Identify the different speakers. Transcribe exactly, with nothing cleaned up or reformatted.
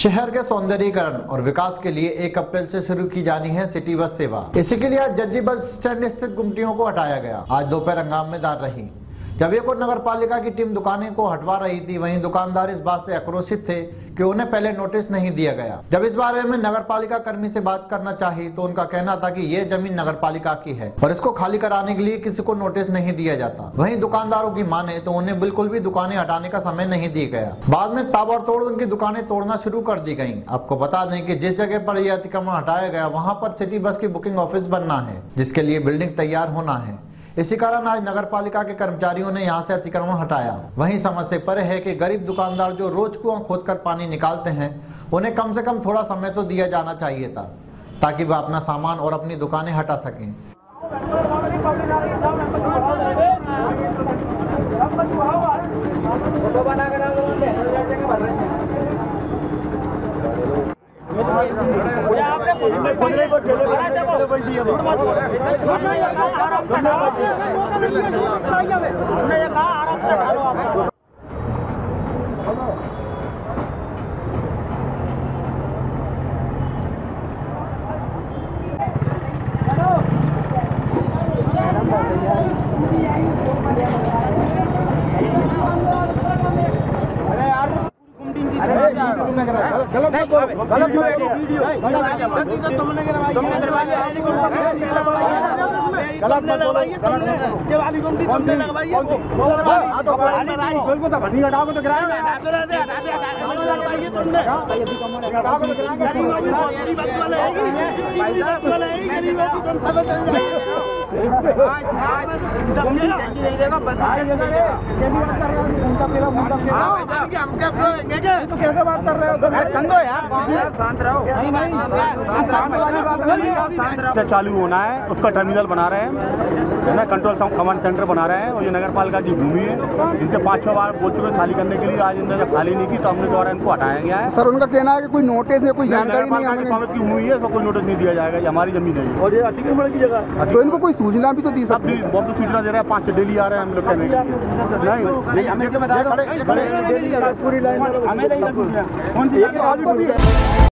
Speaker 1: शहर के सौंदर्यीकरण और विकास के लिए एक अप्रैल से शुरू की जानी है सिटी बस सेवा। इसी के लिए आज जज्जी बस स्टैंड स्थित गुमटियों को हटाया गया। आज दोपहर हंगामेदार रही। जब एक और नगर पालिका की टीम दुकानें को हटवा रही थी, वहीं दुकानदार इस बात से आक्रोशित थे कि उन्हें पहले नोटिस नहीं दिया गया। जब इस बारे में नगर पालिका कर्मी से बात करना चाही तो उनका कहना था कि ये जमीन नगर पालिका की है और इसको खाली कराने के लिए किसी को नोटिस नहीं दिया जाता। वहीं दुकानदारों की माने तो उन्हें बिल्कुल भी दुकानें हटाने का समय नहीं दिया गया। बाद में ताबड़तोड़ उनकी दुकानें तोड़ना शुरू कर दी गयी। आपको बता दें कि जिस जगह पर यह अतिक्रमण हटाया गया वहाँ पर सिटी बस की बुकिंग ऑफिस बनना है, जिसके लिए बिल्डिंग तैयार होना है। इसी कारण आज नगर पालिका के कर्मचारियों ने यहां से अतिक्रमण हटाया। वहीं समस्या पर है कि गरीब दुकानदार जो रोज कुआं खोदकर पानी निकालते हैं, उन्हें कम से कम थोड़ा समय तो दिया जाना चाहिए था ताकि वह अपना सामान और अपनी दुकानें हटा सकें।
Speaker 2: गलत गलत वीडियो तुमने गलत लगवाई है, तुमने ये वाली गुमटी तुमने लगवाई है। हां तो बिल्कुल तो भनी हटाओ तो गिराएंगे, हटाते रहते हटाते हटाते लगवाई है तुमने। हटाओ तो गिराएंगे, गरीब बात वाले है, गरीब बात वाले है, गरीब की तुम सब चल जाएंगे। आज आज जल्दी जल्दी नहीं देगा, बस जल्दी बात कर रहे हो उनका पहला मुद्दा क्या है? हां कि हम क्या बोलेंगे क्या? तो कैसे बात कर रहे हो? संदो यार, शांत रहो। नहीं नहीं शांत रहो।
Speaker 3: चालू होना है, उसका टर्मिनल बना रहे हैं, है ना, कंट्रोल कमांड सेंटर बना रहे हैं। और ये नगर पालिका की भूमि है, इनसे पाँच छह बार बोल चुके खाली करने के लिए। आज इन्होंने खाली नहीं की तो हमने द्वारा इनको हटाया गया है।
Speaker 2: सर उनका कहना है कि कोई नोटिस या कोई जानकारी नहीं है
Speaker 3: की हुई है, तो कोई नोटिस नहीं दिया जाएगा। ये हमारी जमीन है और ये अतिक्रमण की जगह।
Speaker 2: तो इनको कोई सूचना भी तो दी सकती है।
Speaker 3: बहुत तो सूचना दे रहा है, पाँच डेली आ रहे हैं हम लोग कहने नहीं हमें पूरी लाइन